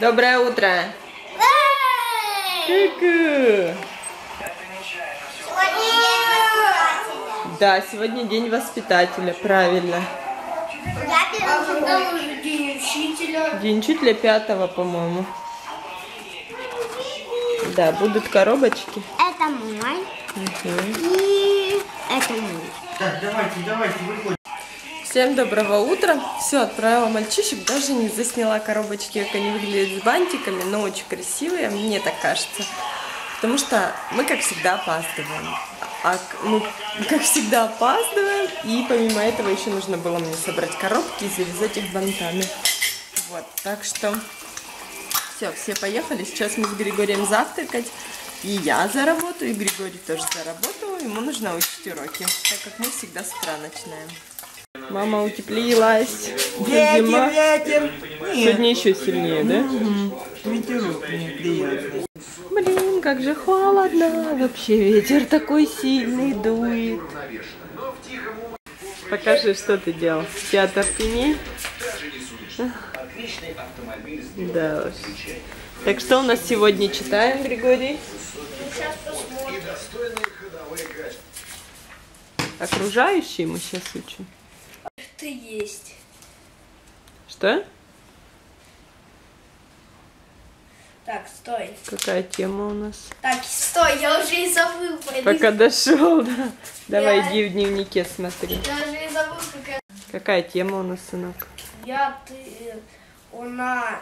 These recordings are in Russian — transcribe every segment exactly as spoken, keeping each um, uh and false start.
Доброе утро. Ку-ку. Да, сегодня день воспитателя, правильно. А когда уже день учителя? День учителя пятого, по-моему. Да, будут коробочки. Это мой. Угу. И это мой. Так, давайте, давайте, выходим. Всем доброго утра. Все, отправила мальчишек. Даже не засняла коробочки, как они выглядят с бантиками, но очень красивые, мне так кажется. Потому что мы, как всегда, опаздываем. А мы, как всегда, опаздываем. И помимо этого еще нужно было мне собрать коробки и завязать их бантами. Вот, так что все, все поехали. Сейчас мы с Григорием завтракать. И я заработаю, и Григорий тоже заработал. Ему нужно учить уроки, так как мы всегда с утра начинаем. Мама утеплилась. Ветер, Зима. ветер. Сегодня еще сильнее, да? Угу. Ветерок неприятный. Блин, как же холодно. Вообще ветер такой сильный дует. Покажи, что ты делал. Театр теней. Да уж. Так что у нас сегодня читаем, Григорий? Сейчас посмотрим. Окружающие мы сейчас учим. Ты есть. Что? Так, стой. Какая тема у нас? Так, стой, я уже и забыл. Пойду. Пока дошел, да? Давай, Я- иди в дневнике смотри. Я уже и забыл, какая. Какая тема у нас, сынок? Я, ты, она.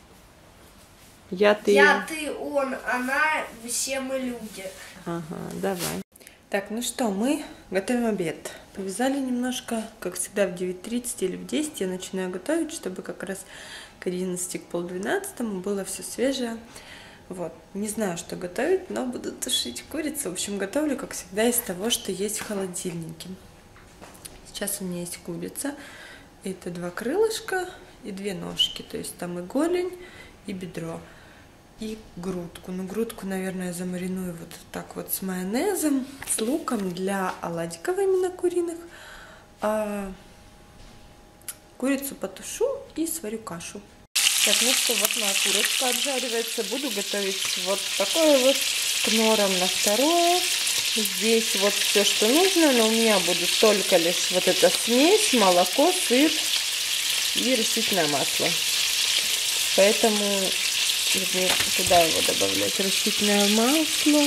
Я, ты... Я, ты, он, она, все мы люди. Ага, давай. Так, ну что, мы готовим обед. Повязали немножко, как всегда, в девять тридцать или в десять я начинаю готовить, чтобы как раз к одиннадцати, к полдвенадцатому было все свежее. Вот, не знаю, что готовить, но буду тушить курицу. В общем, готовлю, как всегда, из того, что есть в холодильнике. Сейчас у меня есть курица. Это два крылышка и две ножки. То есть там и голень, и бедро. И грудку. Ну, грудку, наверное, замариную вот так вот с майонезом, с луком для оладиков именно куриных. А курицу потушу и сварю кашу. Так, ну что, вот моя курочка обжаривается. Буду готовить вот такое вот с кнором на второе. Здесь вот все, что нужно, но у меня будет только лишь вот эта смесь, молоко, сыр и растительное масло. Поэтому... Вернее, туда его добавлять растительное масло.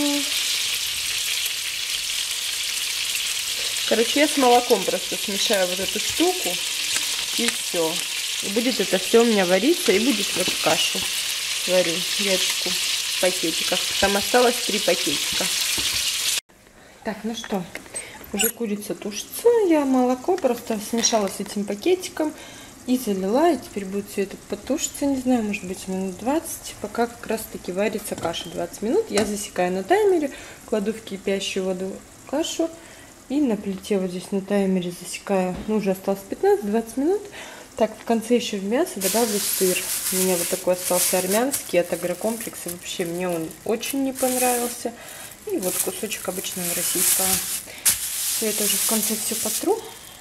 Короче, я с молоком просто смешаю вот эту штуку. И все. И будет это все у меня вариться. И будет вот кашу сварю. Ячку в пакетиках. Там осталось три пакетика. Так, ну что. Уже курица тушится. Я молоко просто смешала с этим пакетиком. И залила, и теперь будет все это потушиться, не знаю, может быть минут двадцать, пока как раз таки варится каша. двадцать минут я засекаю на таймере, кладу в кипящую воду кашу и на плите вот здесь на таймере засекаю, ну уже осталось пятнадцать-двадцать минут. Так, в конце еще в мясо добавлю сыр. У меня вот такой остался армянский от агрокомплекса, вообще мне он очень не понравился. И вот кусочек обычного российского. Все это уже в конце все потру.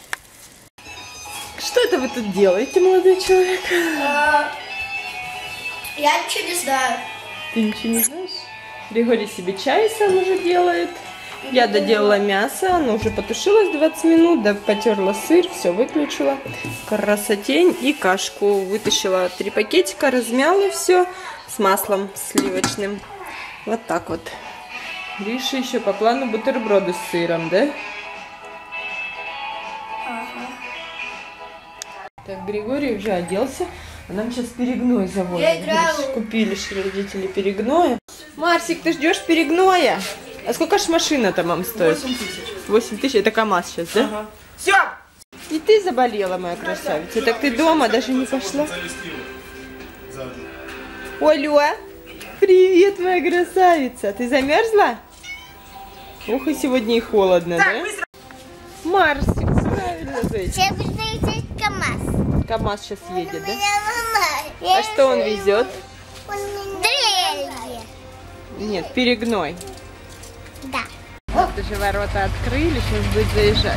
Что это вы тут делаете, молодой человек? А, я ничего не знаю. Ты ничего не знаешь? Григорий себе чай сам уже делает. Я доделала мясо, оно уже потушилось двадцать минут, да, потерла сыр, все выключила. Красотень. И кашку вытащила три пакетика, размяла все с маслом сливочным. Вот так вот. Гриша еще по плану бутерброды с сыром, да? Так, Григорий уже оделся, а нам сейчас перегной заводят. Я играю. Купили ж родители перегноя. Марсик, ты ждешь перегноя? А сколько ж машина-то, мам, стоит? восемь тысяч. восемь тысяч, это КамАЗ сейчас, да? Ага. Все! И ты заболела, моя красавица. Так ты дома даже не пошла? Оля, привет, моя красавица. Ты замерзла? Ух, и сегодня и холодно, Так, да? быстро! Марсик, правильно, зайчик. Сейчас будет лететь КамАЗ. КамАЗ сейчас едет, да? Мама. А что он везет? Дрелки. Нет, перегной. Да. Даже ворота открыли, сейчас будет заезжать.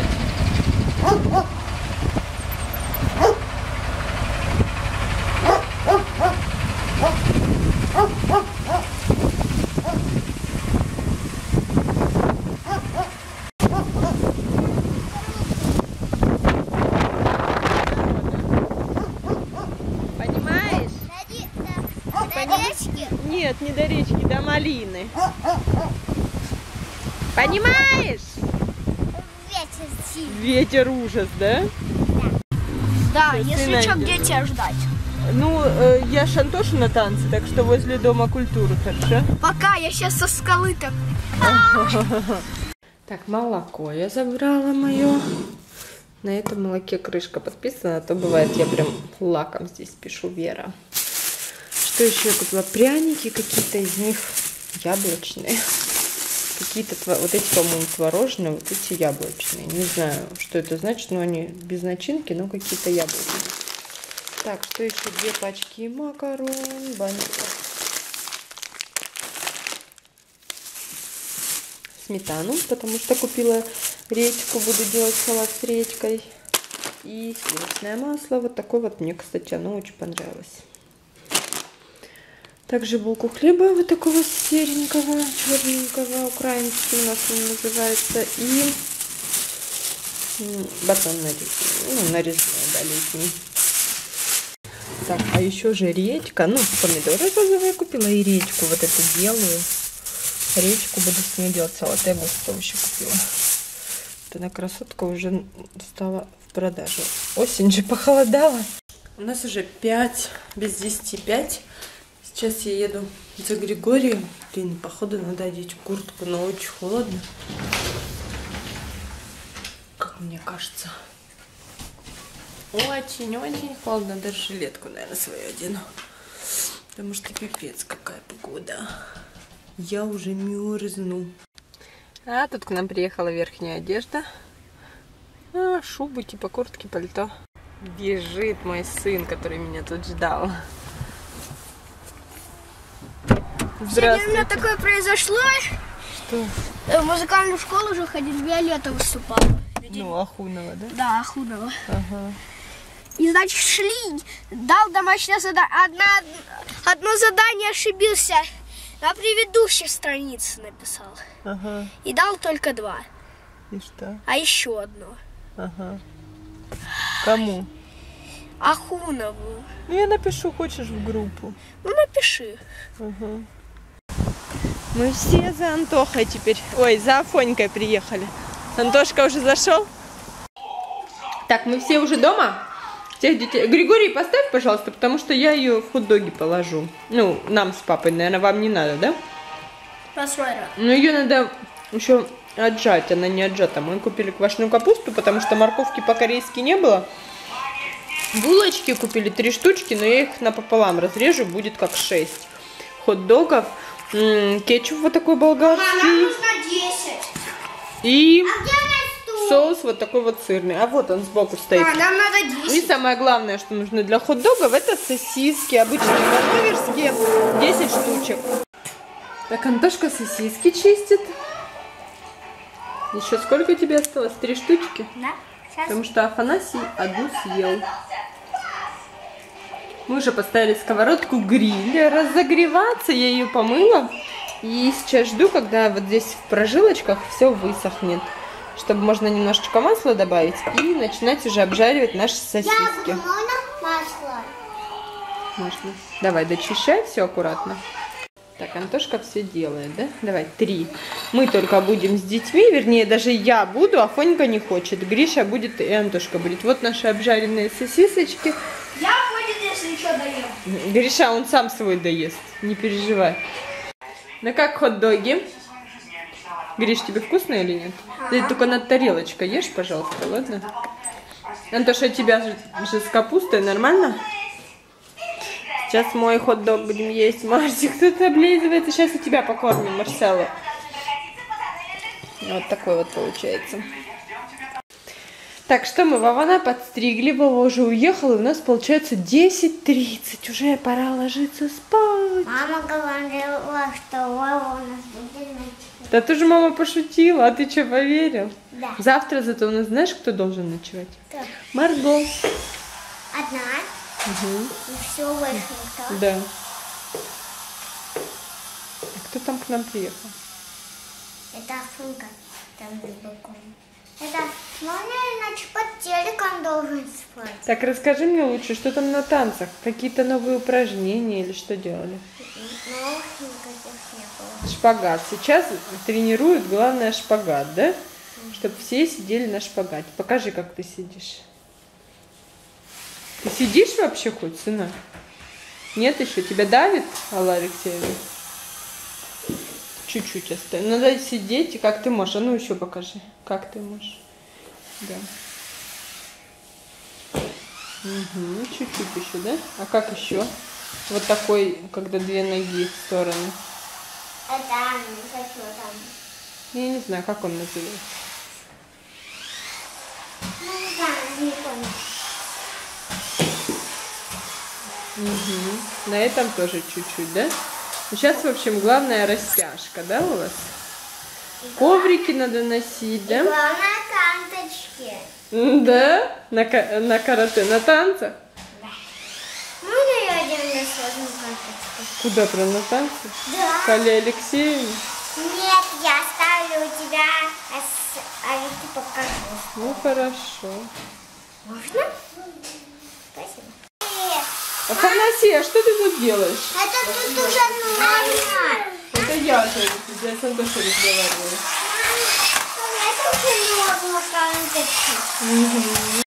речки. Нет, не до речки, до малины. Понимаешь? Ветер сильный. Ветер ужас, да? Да, Что, если ты что, найдешь? где тебя ждать? Ну, э, я ж Антошу на танцы, так что возле Дома культуры, хорошо? Пока, я сейчас со скалы так. Так, молоко я забрала мое. На этом молоке крышка подписана, а то бывает я прям лаком здесь пишу Вера. Что еще я купила? Пряники какие-то из них яблочные. Какие-то, вот эти, по-моему, творожные, вот эти яблочные. Не знаю, что это значит, но они без начинки, но какие-то яблочные. Так, что еще? Две пачки макарон, баночка. Сметану, потому что купила редьку, буду делать салат с редькой. И сливочное масло, вот такое вот, мне, кстати, оно очень понравилось. Также булку хлеба вот такого серенького, черненького, украинский у нас он называется. И батон нарезанный, ну, нарезанный, да, летний. Так, а еще же редька, ну, помидоры розовые купила и редьку вот эту белую. Редьку буду с ней делать салат, я густо еще купила. Вот она красотка уже стала в продаже. Осень же похолодала. У нас уже пять, без десяти пять. Сейчас я еду за Григорием. Блин, походу надо одеть куртку, но очень холодно. Как мне кажется. Очень-очень холодно. Даже жилетку, наверное, свою одену. Потому что пипец, какая погода. Я уже мерзну. А тут к нам приехала верхняя одежда. А, шубы, типа куртки, пальто. Бежит мой сын, который меня тут ждал. Сегодня у меня такое произошло. Что? В музыкальную школу уже ходить, Виолетта выступала. Ну, Ахунова, да? Да, Ахунова. Ага. И, значит, шли, дал домашнее задание. Одна, одно задание ошибился. На предыдущей странице написал. Ага. И дал только два. И что? А еще одно. Ага. Кому? Ахунову. Ну, я напишу, хочешь, в группу. Ну, напиши. Ага. Мы все за Антохой теперь. Ой, за Афонькой приехали. Антошка уже зашел. Так, мы все уже дома? Всех детей. Григорий, поставь, пожалуйста, потому что я ее в хот-доги положу. Ну, нам с папой, наверное, вам не надо, да? Посмотрим. Но ее надо еще отжать, она не отжата. Мы купили квашеную капусту, потому что морковки по-корейски не было. Булочки купили три штучки, но я их напополам разрежу, будет как шесть. Хот-догов, кетчуп вот такой болгарский. десять. И А где растут? соус вот такой вот сырный. А вот он сбоку стоит. А, нам надо И десять. самое главное, что нужно для хот-догов, это сосиски. Обычные ганноверские, десять штучек. Так, Антошка сосиски чистит. Еще сколько тебе осталось? Три штучки? Да? Сейчас. Потому что Афанасий одну съел. Мы уже поставили сковородку гриль разогреваться. Я ее помыла. И сейчас жду, когда вот здесь в прожилочках все высохнет. Чтобы можно немножечко масла добавить и начинать уже обжаривать наши сосиски. масло. Можно. Давай, дочищай все аккуратно. Так, Антошка все делает, да? Давай, три. Мы только будем с детьми, вернее, даже я буду, а Фонька не хочет. Гриша будет и Антошка будет. Вот наши обжаренные сосисочки. Я будет, если что, доем. Гриша, он сам свой доест, не переживай. Ну как хот-доги? Гриш, тебе вкусно или нет? Ага. Ты только над тарелочкой ешь, пожалуйста, ладно? Антоша, тебя же, же с капустой нормально? Сейчас мой хот-дог будем есть. Марсик, кто-то облизывается. Сейчас и тебя покормим, Марселла. Вот такой вот получается. Так, что мы Вована подстригли. Вова уже уехал. И у нас получается десять тридцать. Уже пора ложиться спать. Мама говорила, что Вова у нас будет ночевать. Да тоже мама пошутила. А ты что, поверил? Да. Завтра зато у нас знаешь, кто должен ночевать? Кто? Марго. Одна. Угу. И все больше никто. Да. А кто там к нам приехал? Это Афонка. Там за боком. Это можно, иначе под телеком должен спать. Так, расскажи мне лучше, что там на танцах? Какие-то новые упражнения или что делали? Новых никаких не было. Шпагат. Сейчас тренируют, главное, шпагат, да? Чтобы все сидели на шпагате. Покажи, как ты сидишь. Ты сидишь вообще хоть, сына? Нет еще? Тебя давит, Алла Алексеевна? Чуть-чуть оставим. Надо сидеть. И как ты можешь? А ну еще покажи. Как ты можешь? Да. Угу. Чуть-чуть еще, да? А как еще? Вот такой, когда две ноги в стороны. Это не хочу там. Я не знаю, как он называется. Ну, не знаю, не помню. Угу. На этом тоже чуть-чуть, да? Сейчас, в общем, главная растяжка, да, у вас? Коврики надо носить, да? Главное, канточки. М, Да? На, ка- на карате, на танцах? Да. Можно я один раз возьму канточку? Куда, прям на танцы? Да. К Алле Алексеевне? Нет, я оставлю у тебя, а, с- а я тебе покажу. Ну, хорошо. Можно? Спасибо. Афанасия, что ты тут делаешь? Это тут уже норма. Это я же я с Антошей разговаривала. Это уже норма канточки. Угу.